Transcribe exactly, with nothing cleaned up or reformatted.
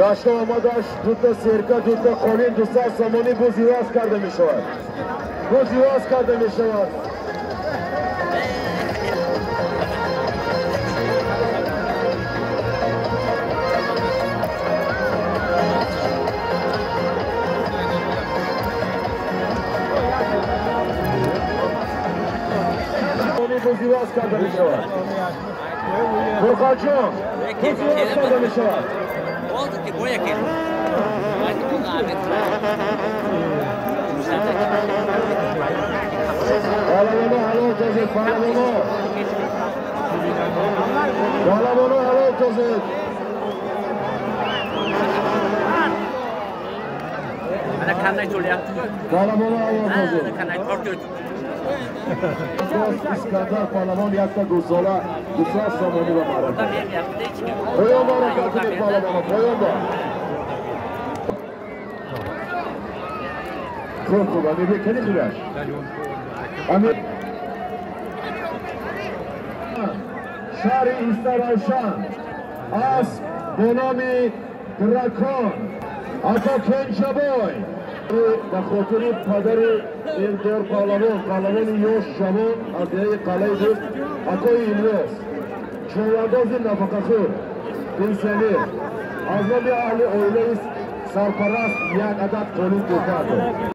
داشته آمدش دوتا سرکه دوتا قانین دوستا سامانی بوز ایواز کرده می شود بوز ایواز کرده می شود بوز ایواز کرده می شود فرقان جان بوز ایواز کرده می شود oldu ki boya gel. Hadi bu Ahmet. Palavonu halal tozet, palavonu. Palavonu halal tozet. Ana kanay çoğuya. Palavonu halal tozet. Ana kanay korkuyor. Dost İskandar palavon yakta guzola, guzla samoni ve mara. Koyun var akıllı palavonu, koyun var. Çok kolay, ne bekleri birer? Amir. Şari İstaravşan, As, Bonami, Drakon, Ata Kençaboy. به خاطر پدر این دور پهلوان پهلوان یوش جوان از دیگه قلعه بود اکای ایلیاس چوانداز نفقه خور پنسیونر از نام اهل اویله سرپرست یک عدد قانون کرده